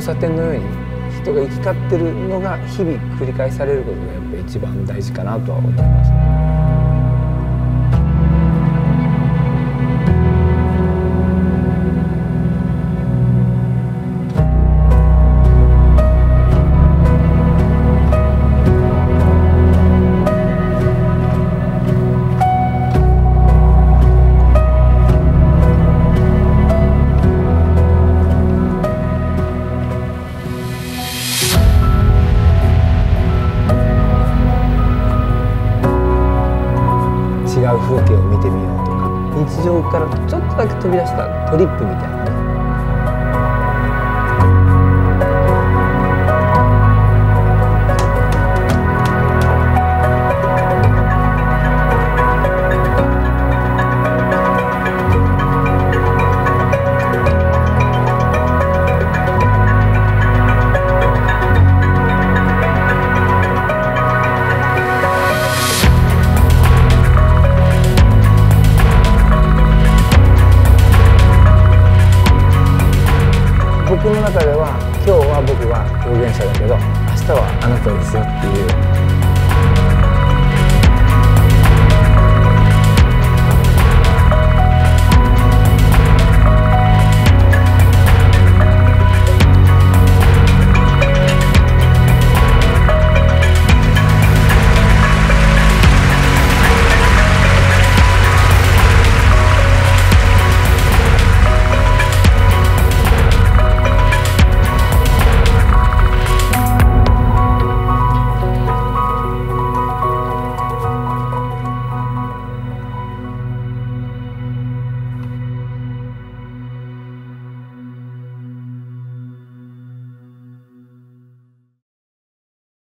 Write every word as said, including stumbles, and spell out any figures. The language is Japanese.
差点のように人が行き交ってるのが日々繰り返されることがやっぱり一番大事かなとは思います。違う風景を見てみようとか、日常からちょっとだけ飛び出したトリップみたいなね。僕の中では今日は僕は表現者だけど明日はあなたですよ